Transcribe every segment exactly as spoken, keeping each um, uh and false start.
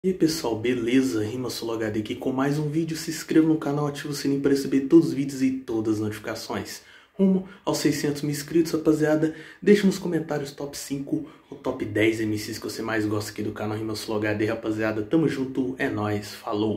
E aí pessoal, beleza? RimaSoloHD aqui com mais um vídeo. Se inscreva no canal, ative o sininho para receber todos os vídeos e todas as notificações. Rumo aos seiscentos mil inscritos, rapaziada. Deixa nos comentários top cinco ou top dez M Cs que você mais gosta aqui do canal RimaSoloHD, rapaziada. Tamo junto, é nóis, falou!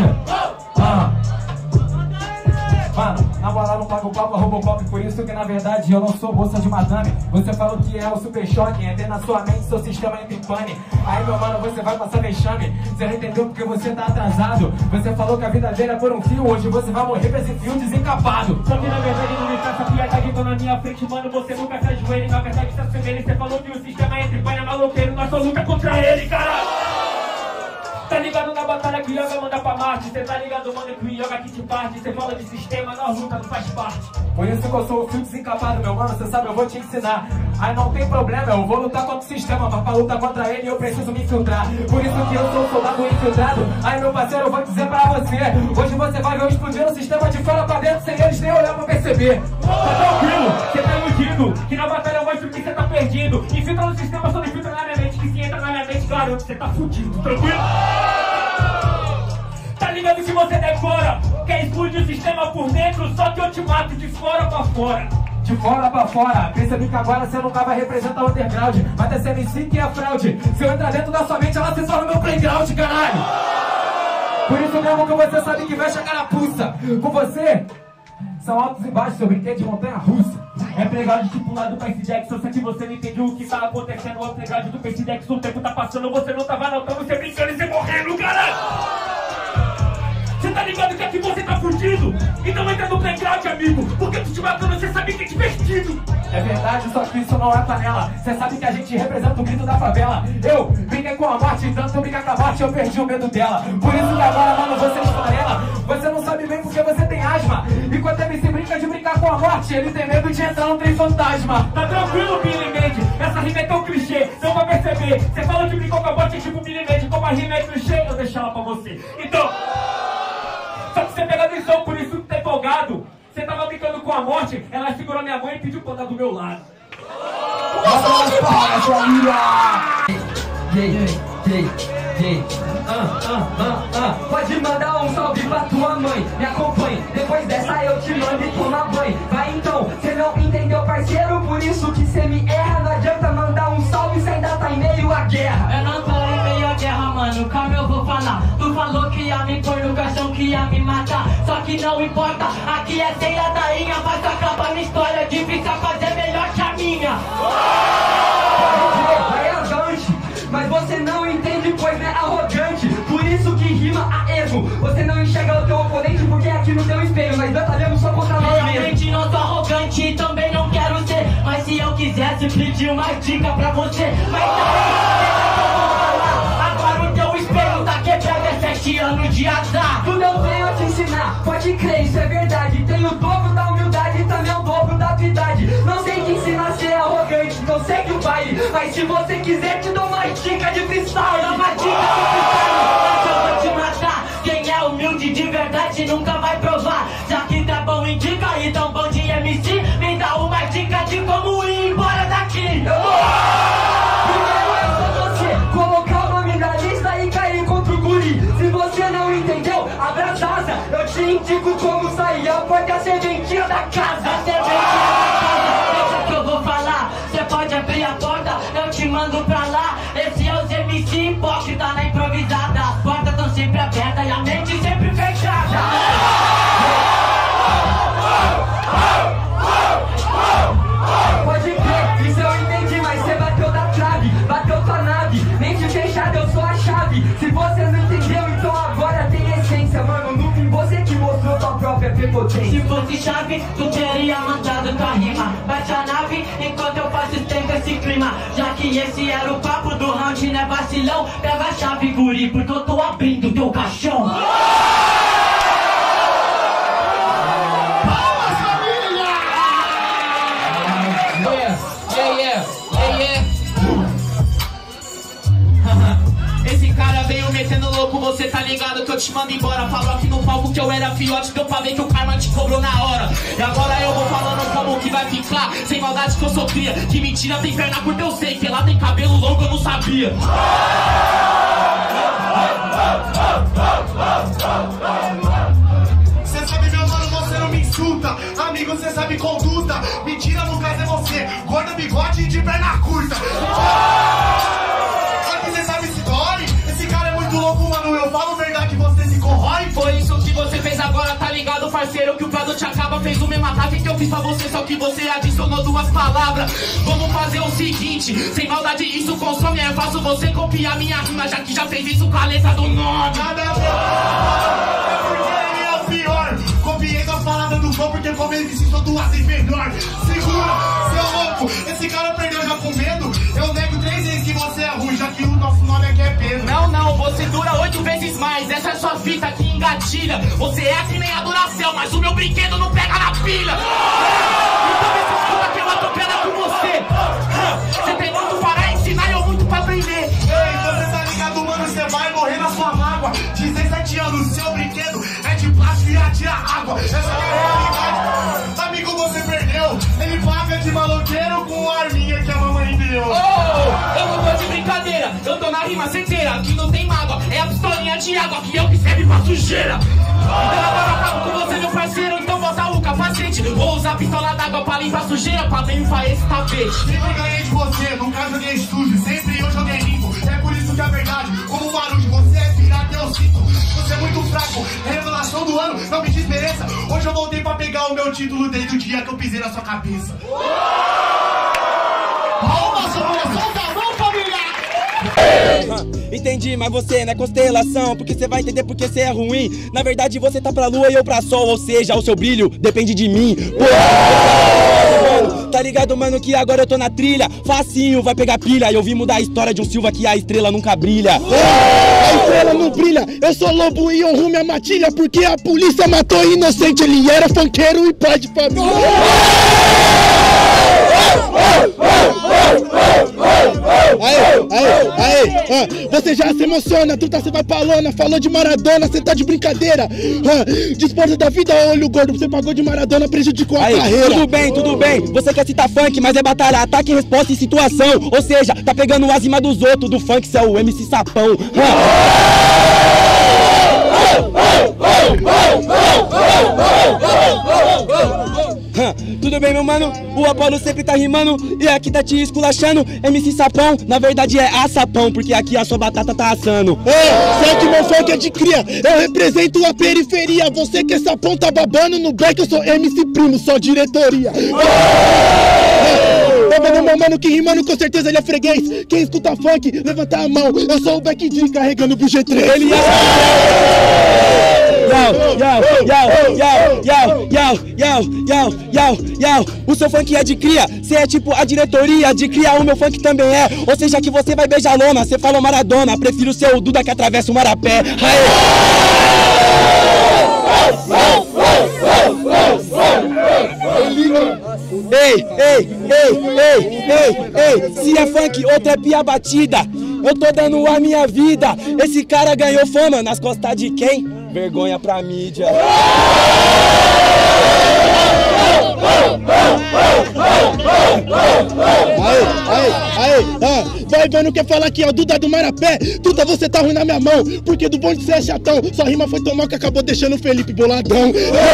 Mano, na moral não paga o papo, Robocop, por isso que na verdade eu não sou bolsa de madame. Você falou que é o super choque, é ter na sua mente seu sistema entra em pane. Aí meu mano, você vai passar vexame, você não entendeu porque você tá atrasado. Você falou que a vida dele é por um fio, hoje você vai morrer pra esse fio desencapado. Só que na verdade não me faça piada que tô na minha frente, mano, você nunca se ajoelha. Na verdade se assemelha, você falou que o sistema entra em pane, é maloqueiro, nós só luta contra ele, cara. Tá ligado na batalha que o Yoga manda pra Marte. Cê tá ligado, mano, que o Yoga aqui te parte. Cê fala de sistema, nós luta não faz parte. Por isso que eu sou o fio desencapado, meu mano, cê sabe, eu vou te ensinar. Aí não tem problema, eu vou lutar contra o sistema, mas pra lutar contra ele eu preciso me infiltrar. Por isso que eu sou o soldado infiltrado. Aí meu parceiro, eu vou dizer pra você, hoje você vai ver eu explodir o sistema de fora pra dentro, sem eles nem olhar pra perceber. Tá tranquilo, cê tá iludido, que na batalha eu mostro que cê tá perdido. Infiltra no sistema, só não infiltra na minha mente, que se entra na minha mente, garanto, cê tá fudido, tranquilo? Tá ligado que você decora, quer explodir o sistema por dentro, só que eu te mato de fora pra fora. De fora pra fora, percebi que agora você nunca vai representar o underground, mas essa M C que é fraude. Se eu entrar dentro da sua mente, ela se torna meu playground, caralho. Por isso mesmo que você sabe que vai chegar na pulsa. Com você, são altos e baixos, eu brinquei de montanha russa. É playground tipo lá do Percy Jackson, só que você não entendeu o que tá acontecendo. O playground do Percy Jackson, o tempo tá passando, você não tava notando, você brincando e você morrendo, caralho. Você tá ligado que aqui você tá fudido? Então entra no playground, amigo, porque tu te matando, você sabe que é divertido. É verdade, só que isso não é panela. Você sabe que a gente representa o grito da favela. Eu brinquei com a morte, tanto eu brincar com a morte, eu perdi o medo dela. Por isso que agora, mano, você esfarela. Você não sabe bem porque você tem asma. Enquanto M C brinca de brincar com a morte, ele tem medo de entrar no trem fantasma. Tá tranquilo, Billy Mandy, essa rima é tão clichê, não vai perceber. Você fala que brincou com a morte, é tipo Billy Mandy, como a rima é clichê, eu deixo ela pra você. Então... só que você pega atenção, por isso que tá empolgado. Você tava brincando com a morte, ela segurou minha mãe e pediu pra andar do meu lado. Nossa, de palmas, família! Jay, Jay, Jay, ah, ah, ah, ah. Pode mandar um salve pra tua mãe, me acompanhe. Depois dessa eu te mando e toma banho. Vai então, cê não entendeu, parceiro, por isso que cê me erra. Não adianta mandar um salve, cê ainda tá em meio à guerra. Eu não tô em meio à guerra, mano, calma, eu vou falar. Tu falou que ia me pôr no caixão, que ia me matar. Só que não importa, aqui é sem ladainha. Mas acaba minha história, difícil é fazer melhor que a minha. Vai avante, mas você não entende, pois é arrogante. Por isso que rima a erro. Você não enxerga o teu oponente porque aqui no teu espelho nós batalhamos só contra nós mesmos. Realmente não sou arrogante e também não quero ser. Mas se eu quisesse pedir uma dica pra você, mas tá agora o teu espelho tá quebrado, é sete anos de azar. Tudo eu venho a te ensinar, pode crer, isso é verdade. Tem o dobro da humildade e também o dobro da habilidade. Não sei te ensinar a ser arrogante, não segue o baile. Mas se você quiser te dou uma dica de freestyle. Dá uma dica de freestyle, mas eu vou te matar. Quem é humilde de verdade nunca vai provar. Já que tá bom em dica e tão bom de M C, me dá uma dica de como ir embora daqui. Eu vou... primeiro é só você colocar o nome da lista e cair contra o guri. Se você não entendeu, abraça asa. Eu te indico como sair a porta serventia da casa. A serventia da casa, deixa que eu vou falar. Você pode abrir a porta, eu te mando pra lá. Esse é os M C hipócrita na improvisada. As portas tão sempre abertas e a mente sempre fechada. Pode crer, isso eu entendi, mas você bateu da trave, bateu tua nave, mente fechada, eu sou a chave. Se você não entendeu, então agora tem essência, mano. No fim você que mostrou tua própria prepotência. Se fosse chave, tu teria mandado tua rima. Bate a nave enquanto eu faço tempo esse clima. Já que esse era o papo do round, né vacilão? Pega a chave, guri, porque eu tô abrindo teu caixão. Esse cara veio metendo louco, você tá ligado que eu te mando embora. Falou aqui no palco que eu era fiote, deu pra ver que o karma te cobrou na hora. E agora eu vou falando como que vai ficar, sem maldade que eu sou cria. Que mentira tem perna curta eu sei, que ela tem cabelo longo eu não sabia. que eu fiz pra você, só que você adicionou duas palavras. Vamos fazer o seguinte, sem maldade isso consome, é fácil você copiar minha rima, já que já fez isso com a letra do nome. Nada a ver, é porque ele é o pior. Copiei a palavra do gol porque como ele se soltou assim melhor. Segura, seu louco, esse cara perdeu já com medo. Eu nego três vezes que você é ruim, já que o nosso nome aqui é Pedro. Não, não, você dura oito vezes mais, essa é sua fita que engatilha. Você é que nem a Duracell, mas o meu brinquedo não pega na pilha. Então me desculpa que eu atropelo com você. Você tem muito para ensinar e eu muito para aprender. Ei, você tá ligado, mano, você vai morrer na sua mágoa. dezessete anos, seu brinquedo é de plástico e atira água. Essa é a realidade. Amigo, você perdeu. Ele paga de maloqueiro com a arminha que a mamãe deu. Oh, eu não tô de brincadeira, eu tô na rima certeira. Aqui não tem mágoa, é a pistolinha de água que eu que serve pra sujeira. Então agora eu acabo com você, meu parceiro. Então bota o capacete. Vou usar a pistola d'água pra limpar sujeira, pra limpar esse tapete. Sempre ganhei de você, nunca joguei sujo. Sempre eu joguei limpo. É por isso que a verdade, como um barulho, você é pirata, eu sinto. Você é muito fraco, revelação do ano, não me desmereça. Hoje eu voltei pra pegar o meu título desde o dia que eu pisei na sua cabeça. Palmas, solta a mão, família! Entendi, mas você não é constelação, porque você vai entender porque você é ruim. Na verdade você tá pra lua e eu pra sol, ou seja, o seu brilho depende de mim. Pô, tá ligado, mano, que agora eu tô na trilha. Facinho, vai pegar pilha. E eu vim mudar a história de um Silva que a estrela nunca brilha. A estrela não brilha, eu sou lobo e honro minha matilha. Porque a polícia matou inocente, ele era funkeiro e pai de família. Aê, aê, aê, ah, você já se emociona, tu tá, você vai pra lona, falou de Maradona, você tá de brincadeira. Ah, disposta da vida, olho gordo, você pagou de Maradona, prejudicou a aí, carreira. tudo bem, tudo bem, você quer citar funk, mas é batalha, ataque, resposta e situação. Ou seja, tá pegando o acima dos outros, do funk, cê é o M C Sapão. Tudo bem, meu mano? O Apolo sempre tá rimando e aqui tá te esculachando. M C Sapão, na verdade é a Sapão, porque aqui a sua batata tá assando. É, sei que meu funk é de cria, eu represento a periferia. Você que é Sapão tá babando no back, eu sou M C Primo, só diretoria. Tá vendo meu mano que rimando com certeza ele é freguês. Quem escuta funk, levanta a mão, eu sou o Back D carregando pro G três. Ele é... Yo, yo, yo, yo, yo, yo, yo, yo, yo, yo. O seu funk é de cria, cê é tipo a diretoria de cria, o meu funk também é. Ou seja que você vai beijar lona, cê falou Maradona, prefiro o seu Duda que atravessa o Marapé. Ei, ei, ei, ei, ei, ei, se é funk ou trap a batida, eu tô dando a minha vida. Esse cara ganhou fama nas costas de quem? Vergonha pra mídia. Aê, aê, aê, ah, vai vendo quer falar que é o Duda do Marapé. Duda, você tá ruim na minha mão, porque do bonde você é chatão. Sua rima foi tão mal que acabou deixando o Felipe boladão.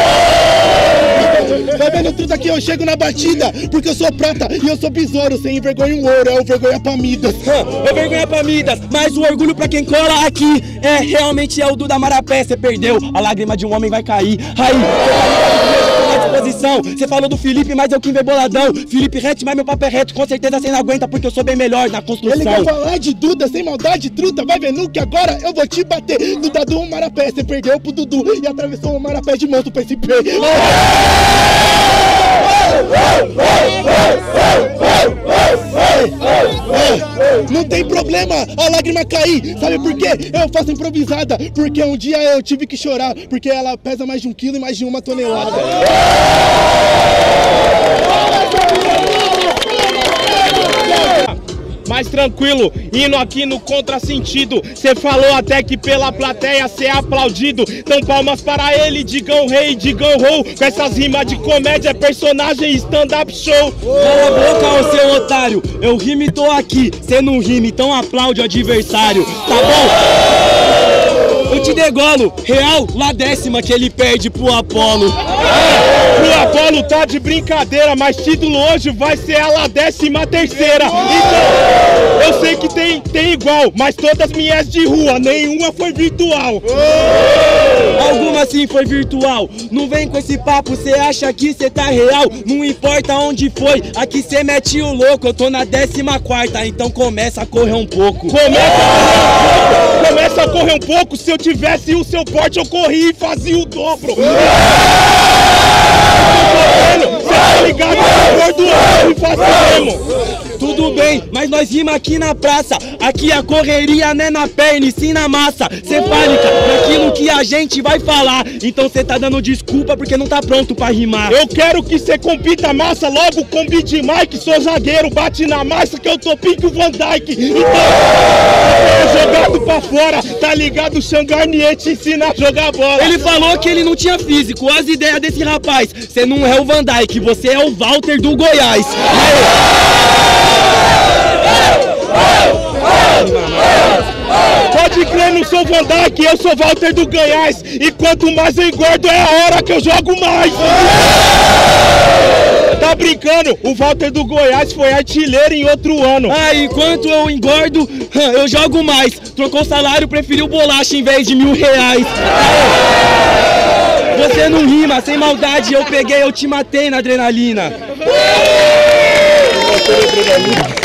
Vai vendo tudo aqui, eu chego na batida, porque eu sou prata e eu sou besouro. Sem vergonha um ouro, é o vergonha pra Midas. É vergonha pra Midas, mas o orgulho pra quem cola aqui é realmente é o Duda Marapé. Você perdeu, a lágrima de um homem vai cair. Aí, disposição. Você falou do Felipe, mas eu quem vê boladão. Felipe reto, mas meu papo é reto. Com certeza você não aguenta, porque eu sou bem melhor na construção. Ele quer falar de Duda, sem maldade, truta. Vai vendo que agora eu vou te bater. Duda do Marapé, você perdeu pro Dudu e atravessou o Marapé de monstro pra esse P. Não tem problema a lágrima cair. Sabe por quê? Eu faço improvisada. Porque um dia eu tive que chorar, porque ela pesa mais de um quilo e mais de uma tonelada. Mais tranquilo, indo aqui no contrasentido. Cê falou até que pela plateia cê é aplaudido. Então palmas para ele, digam rei, digam roll. Com essas rimas de comédia, personagem stand-up show. Cala a boca, ô seu otário. Eu rimo e tô aqui, cê não rima, então aplaude o adversário. Tá bom? Eu te degolo, real, lá décima que ele perde pro Apolo. É, pro Apolo tá de brincadeira, mas título hoje vai ser a lá décima terceira. Então, eu sei que tem, tem igual, mas todas minhas de rua, nenhuma foi virtual. alguma sim foi virtual. Não vem com esse papo, cê acha que cê tá real. Não importa onde foi, aqui cê mete o louco. Eu tô na décima quarta, então começa a correr um pouco. Começa a correr um pouco, começa a correr um pouco. Se eu tivesse o seu porte, eu corria e fazia o dobro. Cê tá ligado? Eu do ano e faço mesmo. Tudo bem, mas nós rima aqui na praça. Aqui a correria não é na perna e sim na massa. Cê fálica naquilo que a gente vai falar. Então cê tá dando desculpa porque não tá pronto pra rimar. Eu quero que cê compita massa logo com beat Mike. Sou zagueiro, bate na massa que eu tô pique o Van Dyke. Então, é jogado pra fora, tá ligado? O Sean Garnier te ensina a jogar bola. Ele falou que ele não tinha físico. As ideias desse rapaz. Cê não é o Van Dyke, você é o Walter do Goiás. Pode crer, não sou Van Dyke, eu sou Walter do Goiás. E quanto mais eu engordo é a hora que eu jogo mais. Tá brincando? O Walter do Goiás foi artilheiro em outro ano. Ah, enquanto eu engordo, eu jogo mais. Trocou salário, preferiu bolacha em vez de mil reais. Você não rima, sem maldade, eu peguei, eu te matei na adrenalina.